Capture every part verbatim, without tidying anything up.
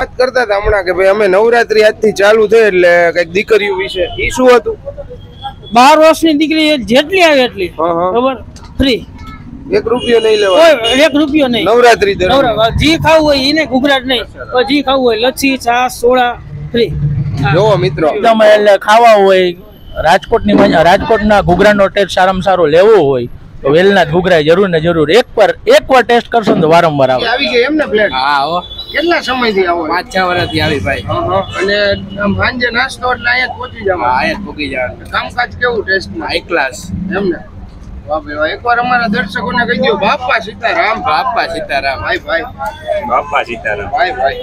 વાત કરતા હતા હમણાં કે ભાઈ અમે નવરાત્રી આજથી ચાલુ થઈ એટલે કઈક દીકરીઓ વિશે ઈ શું હતું? બાર વર્ષની દીકરી જેટલી આવે એટલી બરાબર ફ્રી, એક રૂપિયો નહીં લેવાનો, એક રૂપિયો નહીં. નવરાત્રી દરમિયાન જી ખાવું હોય એને ઘૂઘરાટ નહીં, જી ખાવું હોય લચ્છી છાશ સોડા ફ્રી. જો મિત્રો એકદમ એટલે ખાવા હોય રાજકોટની મજા, રાજકોટના ઘૂઘરાનો ટેસ્ટ સારામાં સારો લેવો હોય તો વેલના ઘૂઘરા જરૂર ને જરૂર એક વાર એક વાર ટેસ્ટ કરશો ને તો વારંવાર આવે. આવી ગઈ એમ ને પ્લેટ? હા હો. કેટલા સમયથી આવો? પાંચ છ વર્ષથી આવી ભાઈ. અને આમ સાંજે નાસ્તો એટલે અહીંયા પહોંચી જાવ? હા અહીંયા પહોંચી જાવ. કામકાજ કેવું ટેસ્ટમાં? High class. એમ ને? વાહ ભાઈ વાહ. એકવાર અમારા દર્શકોને કહી દો બાપા સીતારામ. બાપા સીતારામ. ભાઈ ભાઈ બાપા સીતારામ. ભાઈ ભાઈ.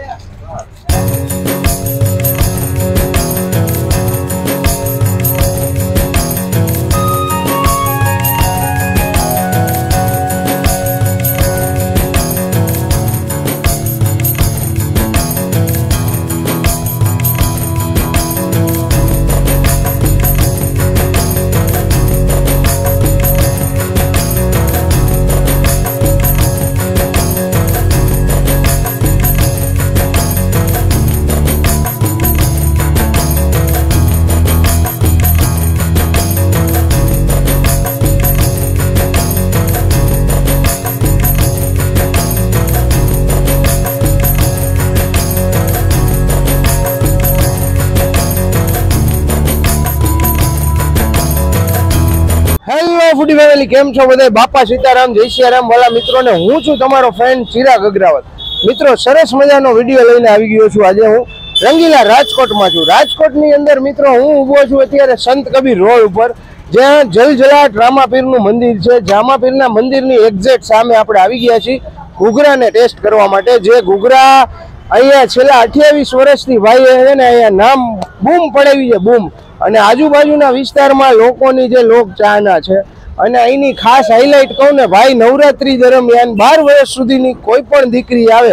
ફૂડી ફેમિલી કેમ છો બધા? બાપા સીતારામ, જય સિયારામ વાલા મિત્રો ને હું છું તમારો ફ્રેન્ડ ચિરાગ અગ્રવાલ. મિત્રો સરસ મજાનો વિડીયો લઈને આવી ગયો છું. આજે હું રંગીલા રાજકોટમાં છું. રાજકોટની અંદર મિત્રો હું ઊભો છું અત્યારે સંત કબીર રોડ ઉપર, જ્યાં જલજલાટ રામાપીરનું મંદિર છે. રામાપીરના મંદિરની એક્ઝેક્ટ સામે આપણે આવી ગયા છીએ ઘૂઘરાને ટેસ્ટ કરવા માટે. જે ઘૂઘરા અહીંયા છેલ્લા અઠ્યાવીસ વર્ષથી ભાઈ છે ને અહીંયા નામ બૂમ પડાવી છે, બૂમ. અને આજુબાજુના વિસ્તારમાં લોકોની જે લોક ચાહના છે. અને અહીંની ખાસ હાઇલાઇટ કહું ને ભાઈ, નવરાત્રી દરમિયાન બાર વર્ષ સુધીની કોઈ પણ દીકરી આવે,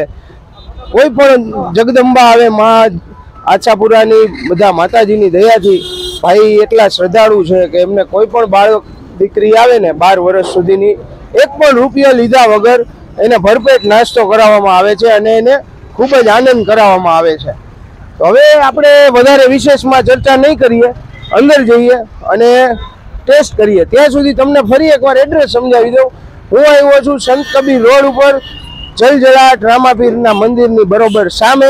કોઈ પણ જગદંબા આવે, માં આછાપુરાની બધા માતાજીની દયાથી ભાઈ એટલા શ્રદ્ધાળુ છે કે એમને કોઈ પણ બાળક દીકરી આવે ને બાર વર્ષ સુધીની એક પણ રૂપિયો લીધા વગર એને ભરપેટ નાસ્તો કરાવવામાં આવે છે અને એને ખૂબ જ આનંદ કરાવવામાં આવે છે. તો હવે આપણે વધારે વિશેષમાં ચર્ચા નહીં કરીએ, અંદર જઈએ અને ટેસ્ટ કરીએ. ત્યાં સુધી તમને ફરી એકવાર એડ્રેસ સમજાવી દઉં. હું આવ્યો છું સંત કબીર રોડ ઉપર જલજલાટ રામાપીરના મંદિરની બરોબર સામે.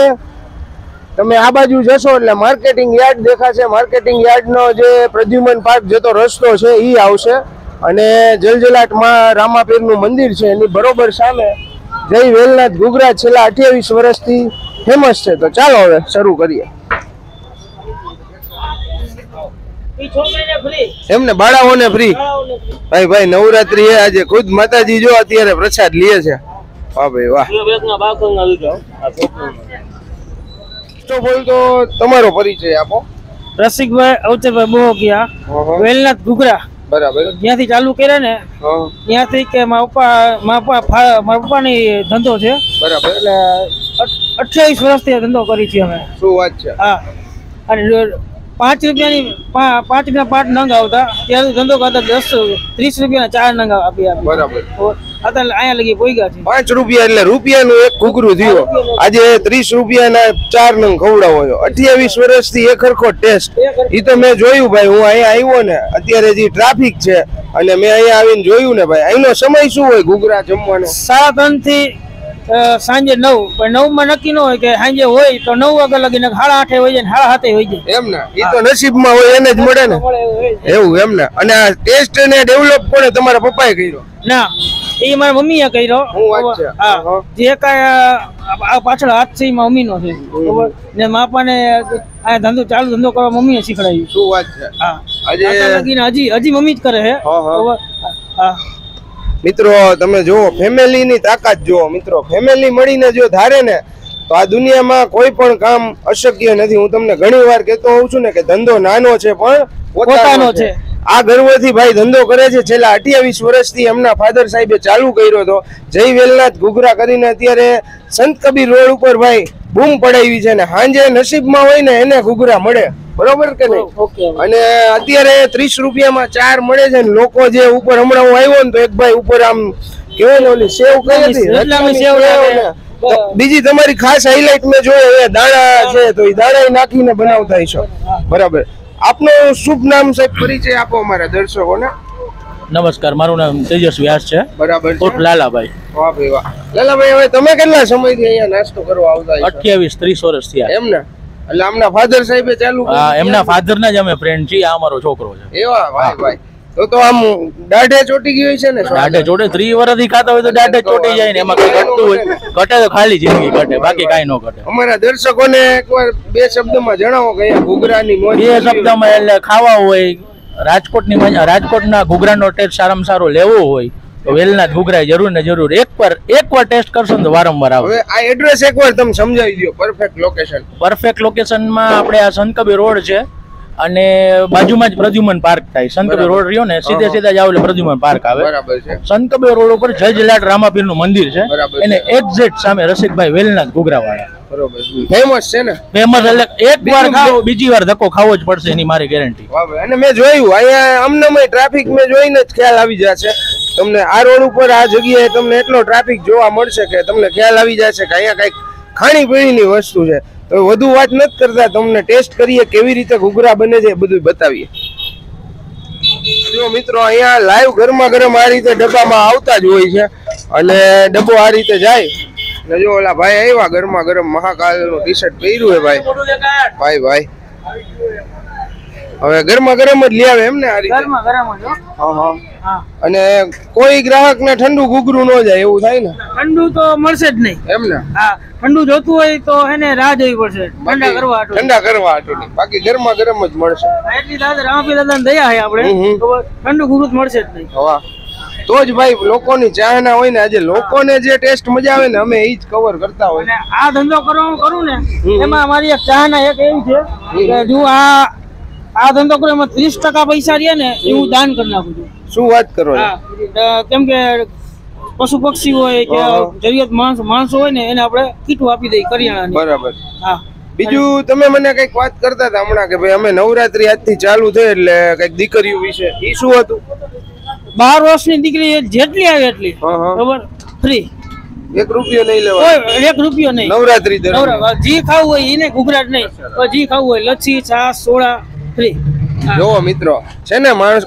તમે આ બાજુ જશો એટલે માર્કેટિંગ યાર્ડ દેખાશે. માર્કેટિંગ યાર્ડનો જે પ્રદ્યુમન પાર્ક જતો રસ્તો છે એ આવશે અને જલજલાટમાં રામાપીરનું મંદિર છે એની બરોબર સામે જય વેલનાથ ઘૂઘરા છેલ્લા અઠ્યાવીસ વર્ષથી ફેમસ છે. તો ચાલો હવે શરૂ કરીએ. એમને બાળાઓને ફ્રી. ભાઈ ભાઈ નવરાત્રી આજે ખુદ માતાજી જો અત્યારે પ્રસાદ લે છે. વાહ ભાઈ વાહ. તો બોલ તો તમારો પરિચય આપો. રસિકભાઈ અવચરભાઈ બોહકિયા, વેલનાથ ઘૂઘરા. બરાબર. જ્યાંથી ચાલુ કર્યા ને ત્યાંથી કે મારા પપ્પા મારા પપ્પા મારા પપ્પાની ધંધો છે. બરાબર. એટલે અઠ્યાવીસ વર્ષથી ધંધો કરી છે અમે. શું વાત છે? હા. અને પાંચ રૂપિયાની પાંચ રૂપિયા પાંચ નંગ આવતા ત્યારે ધંધો કરતા દસ ત્રીસ રૂપિયાના ચાર નંગ આપી આપી. બરાબર. અત્યારે અહીંયા લગી પોઈ ગયા છે. પાંચ રૂપિયા એટલે રૂપિયાનું એક ઘૂઘરું થયું. આજે ત્રીસ રૂપિયાના ચાર નંગ ખવડાવો છો. અઠ્યાવીસ વર્ષથી એક સરખો ટેસ્ટ. એ તો મેં જોયું ભાઈ. હું અહીંયા આવ્યો ને અત્યારે જે ટ્રાફિક છે અને મેં અહીંયા આવીને જોયું ને ભાઈ, અહીંનો સમય શું હોય ઘૂઘરા જમવાનો? સાડા ત્રણ થી સાંજે નવ. પણ નવ માં નક્કી ન હોય કે સાંજે હોય તો નવ વાગ્યા લગીને સાડા આઠે હોય જાય સાડા સાતે હોય જાય. એમ ને? એ તો નસીબમાં હોય એને જ મળે ને. એવું એમ ને? અને આ ટેસ્ટ ને ડેવલપ કોને? તમારા પપ્પાએ કર્યો? ના, એ મારા મમ્મીએ કર્યો. હા, જે કાંઈ પાછળ હાથ છે એમાં મમ્મીનો છે. બરોબર. ને માપાને આ ધંધો ચાલુ ધંધો કરવા મમ્મીએ શીખડાવ્યું. શું વાત છે? હા. આજે હજી હજી મમ્મી જ કરે છે. હા મિત્રો તમે જુઓ, ફેમિલીની તાકાત જુઓ મિત્રો. ફેમિલી મળીને જો ધારે ને તો આ દુનિયામાં કોઈ પણ કામ અશક્ય નથી. હું તમને ઘણી વાર કહેતો હોઉં છું ને કે ધંધો નાનો છે પણ પોતાનો છે. આ ગર્વથી ભાઈ ધંધો કરે છે. છેલ્લા અઠ્યાવીસ વર્ષથી એમના ફાધર સાહેબે ચાલુ કર્યો હતો. જય વેલનાથ ઘૂઘરા કરીને અત્યારે સંત કબીર રોડ ઉપર ભાઈ બૂમ પડાવી છે ને સાંજે નસીબમાં હોય ને એને ઘૂઘરા મળે. બરોબર કે નહીં? અને અત્યારે ત્રીસ રૂપિયામાં ચાર મળે છે ને લોકો જે ઉપર હમણાં હું આવ્યો ને તો એક ભાઈ ઉપર આમ કેવાય ને ઓલી સેવ કઈ હતી બીજી તમારી ખાસ હાઇલાઇટ મેં જોયે દાણા છે તો એ દાણા નાખીને બનાવતા હશો બરાબર. આપનું શુભ નામ સાહેબ પરિચય આપો અમારા દર્શકોને. નમસ્કાર, મારું નામ તેજસ વ્યાસ છે. બરાબર. ઉર્ફ લાલાભાઈ. વાહ ભાઈ વાહ. લાલાભાઈ, હવે તમે કેટલા સમયથી અહીંયા નાસ્તો કરવા આવતા છો? અઠ્યાવીસ ત્રીસ વર્ષ થયા. એમ ને? એટલે આમના ફાધર સાહેબે ચાલુ કર્યું? હા, એમના ફાધર ના જ અમે ફ્રેન્ડ છીએ. આ અમારો છોકરો છે. એવા? ભાઈ ભાઈ, તો તો આમ દાઢે ચોટી ગઈ હોય છે ને? દાઢે ચોટે ત્રીસ વર્ષથી ખાતા હોય તો દાઢે ચોટી જાય ને. એમાં કઈ ઘટતું હોય ઘટે તો ખાલી જિંદગી ઘટે, બાકી કઈ ન ઘટે. અમારા દર્શકોને એકવાર બે શબ્દમાં જણાવો કે અહીંયા ઘૂઘરાની મોજ. બે શબ્દમાં એટલે ખાવા હોય, રાજકોટની મજા, રાજકોટના ઘૂઘરાનો ટેસ્ટ સારામાં સારો લેવો હોય તો વેલના ઘૂઘરા જરૂર ને જરૂર એક વાર એક વાર ટેસ્ટ કરશો ને તો વારંવાર આવે. હવે આ એડ્રેસ એકવાર તમે સમજાવી દો, પરફેક્ટ લોકેશન. પરફેક્ટ લોકેશનમાં આપણે આ સંતકબીર રોડ છે અને બાજુમાં જ પ્રદ્યુમન પાર્ક થાય. સંતકબીર રોડ રહ્યો ને, સીધે સીધા જાવ એટલે પ્રદ્યુમન પાર્ક આવે. બરાબર છે. સંતકબીર રોડ ઉપર જજલાટ રામાપીર નું મંદિર છે, એને એક્ઝેક્ટ સામે રસિકભાઈ વેલનાથ ઘૂઘરા વાળા. બરોબર. ફેમસ છે ને? ફેમસ એટલે એક વાર ખાઓ બીજી વાર ધક્કો ખાવો જ પડશે, એની મારી ગેરંટી. અને મેં જોયું અહીંયા અમનામય ટ્રાફિક મેં જોઈને જ ખ્યાલ આવી જશે તમને. આ રોડ ઉપર આ જગ્યાએ તમને એટલો ટ્રાફિક જોવા મળશે કે તમને ખ્યાલ આવી જશે કે અહીંયા કઈક ખાણી પીણીની વસ્તુ છે. તો વધુ વાત નથી કરતા, તમને ટેસ્ટ કરીએ કેવી રીતે ઘૂઘરા બને છે એ બધું બતાવીએ. જો મિત્રો, અહીંયા લાઈવ ગરમા ગરમ આ રીતે ડબ્બામાં આવતા જ હોય છે અને ડબ્બો આ રીતે જાય ને. જો ઓલા ભાઈ આવ્યા ગરમા ગરમ મહાકાલ નું ટી શર્ટ પહેર્યું હે ભાઈ. ભાઈ ભાઈ હવે ગરમા ગરમ જ લઈ આવે એમ ને? આ રીતે ગરમા ગરમ જ. હા હા. અને કોઈ ગ્રાહક ને ઠંડુ ઘૂઘરું ન જાય એવું થાય ને? ઠંડુ તો મળશે જ નહીં એમ ને? હા, ઠંડુ જોતું હોય તો એને રાહ જોવી પડશે ઠંડા કરવા હાટુ. ઠંડા કરવા હાટુ નહીં, બાકી ગરમા ગરમ જ મળશે. એટલી દાદા રામપી દાદા દયા છે આપણે, ઠંડુ ઘૂઘરું મળશે જ નહીં. વાહ. તો જ ભાઈ લોકોની ચાહના હોય ને. આજે લોકોને જે ટેસ્ટ મજા આવે ને અમે એ જ કવર કરતા હોય. અને આ ધંધો કરવાનું કરું ને એમાં અમારી એક ચાહના એક એવી છે કે જો આ આ ધંધો કરું એમાં ત્રીસ ટકા પૈસા રહ્યા ને એ હું દાન કરી નાખું છું. શું વાત કરો? કેમ કે પશુ પક્ષી હોય કે જરૂરિયાત માણસ માણસો હોય ને એને આપણે કીટું આપી દઈએ કરિયાણાની. બરાબર. હા. બીજું તમે મને કઈક વાત કરતા હતા હમણાં કે ભાઈ અમે નવરાત્રી આજથી ચાલુ થઈ એટલે કઈક દીકરીઓ વિશે, એ શું હતું? બાર વર્ષની દીકરી જેટલી આવે એટલી બરોબર ફ્રી. એક રૂપિયો નહીં લેવાનો? એક રૂપિયો નહીં. નવરાત્રી દરમિયાન જી ખાવું હોય એને ઘૂઘરાટ નહીં, જી ખાવું હોય લચ્છી છાશ સોડા ફ્રી. જો મિત્રો છે ને, માણસ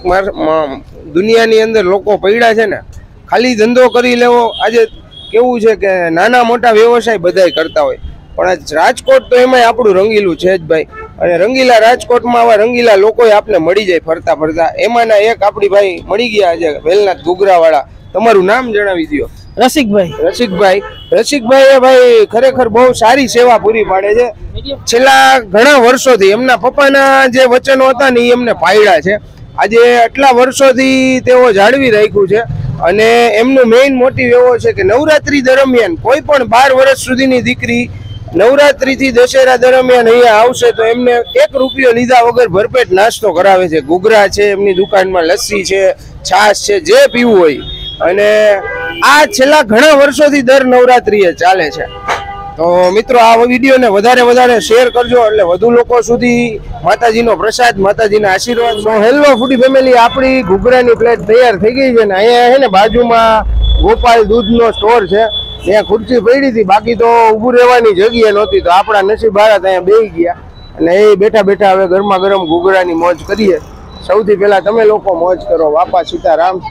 દુનિયાની અંદર લોકો પડ્યા છે ને, ખાલી ધંધો કરી લેવો. આજે કેવું છે કે નાના મોટા વ્યવસાય બધાય કરતા હોય, પણ રાજકોટ તો એમાંય આપણું રંગીલું છે જ ભાઈ. અને રંગીલા રાજકોટમાં આવા રંગીલા લોકો આપને મળી જાય ફરતા ફરતા. એમાંના એક આપણી ભાઈ મળી ગયા છે વેલનાથ ઘૂઘરા વાળા. તમારું નામ જણાવી દો. રસિકભાઈ. રસિકભાઈ રસિકભાઈ એ ભાઈ ખરેખર બહુ સારી સેવા પૂરી પાડે છે. છેલ્લા ઘણા વર્ષોથી એમના પપ્પાના જે વચનો હતા ને એ એમને પાળ્યા છે. આજે આટલા વર્ષોથી તેઓ જાળવી રાખ્યું છે. અને એમનું મેઇન મોટિવ એવો છે કે નવરાત્રી દરમિયાન કોઈ પણ બાર વર્ષ સુધીની દીકરી નવરાત્રી થી દશેરા દરમિયાન અહીંયા આવશે તો એમને એક રૂપિયો લીધા વગર ભરપેટ નાસ્તો કરાવે છે. ઘૂઘરા છે એમની દુકાનમાં, લસ્સી છે, છાશ છે, જે પીવું હોય. અને આ છેલ્લા ઘણા વર્ષોથી દર નવરાત્રીએ ચાલે છે. તો મિત્રો આ વિડીયોને વધારે વધારે શેર કરજો એટલે વધુ લોકો સુધી માતાજીનો પ્રસાદ, માતાજીના આશીર્વાદ. સો હેલો ફૂડી ફેમિલી, આપણી ઘૂઘરાની પ્લેટ તૈયાર થઈ ગઈ છે ને અહીંયા છે ને બાજુમાં ગોપાલ દૂધનો સ્ટોર છે, ત્યાં ખુરશી પડી હતી, બાકી તો ઊભું રહેવાની જગ્યા નહોતી. તો આપણા નસીબ હારા ત્યાં બેસી ગયા અને એ બેઠા બેઠા હવે ગરમા ગરમ ઘૂઘરાની મોજ કરીએ. સૌથી પહેલા તમે લોકો મોજ કરો. બાપા સીતારામ.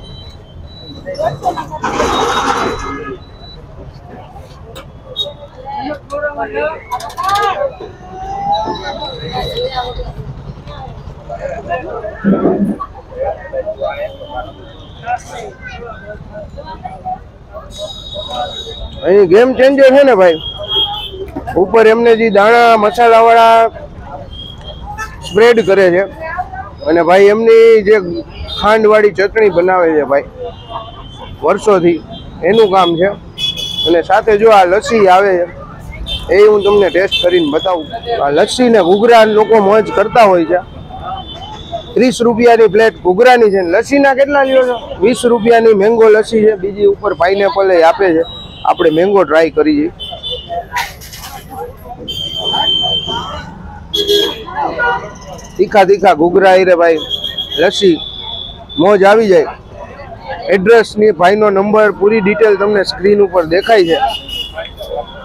અહીં ગેમ ચેન્જર છે ને ભાઈ, ઉપર એમને જે દાણા મસાલા વાળા સ્પ્રેડ કરે છે અને ભાઈ એમની જે ખાંડ વાળી ચટણી બનાવે છે ભાઈ વર્ષોથી, એનું કામ છે. અને સાથે જો આ લસ્સી આવે છે એ હું તમને ટેસ્ટ કરીને બતાવું. આ લસ્સી ને ઘૂઘરા લોકો મોજ કરતા હોય છે. ત્રીસ રૂપિયાની પ્લેટ ઘૂઘરાની છે. લસ્સીના કેટલા લ્યો છો? વીસ રૂપિયાની મેંગો લસ્સી છે. બીજી ઉપર પાઇનેપલ આપે છે. આપણે મેંગો ટ્રાય કરીએ. તીખા તીખા ઘૂઘરા રે ભાઈ, લસ્સી, મોજ આવી જાય. એડ્રેસ ની ભાઈનો નંબર પૂરી ડિટેલ તમને સ્ક્રીન ઉપર દેખાય છે.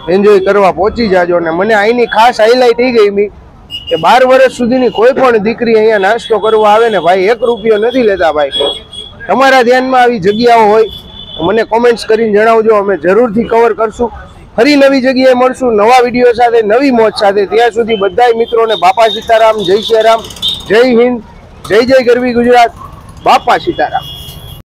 એન્જોય કરવા પહોંચી જાજો. અને મને અહીંની ખાસ હાઇલાઇટ એ ગઈ મી કે બાર વર્ષ સુધીની કોઈ પણ દીકરી અહીંયા નાસ્તો કરવા આવે ને ભાઈ એક રૂપિયો નથી લેતા. ભાઈ તમારા ધ્યાનમાં આવી જગ્યાઓ હોય મને કોમેન્ટ્સ કરીને જણાવજો, અમે જરૂરથી કવર કરશું. ફરી નવી જગ્યાએ મળશું નવા વિડીયો સાથે, નવી મોજ સાથે. ત્યાં સુધી બધા મિત્રોને બાપા સીતારામ, જય શ્રી રામ, જય હિન્દ, જય જય ગરવી ગુજરાત, બાપા સીતારામ.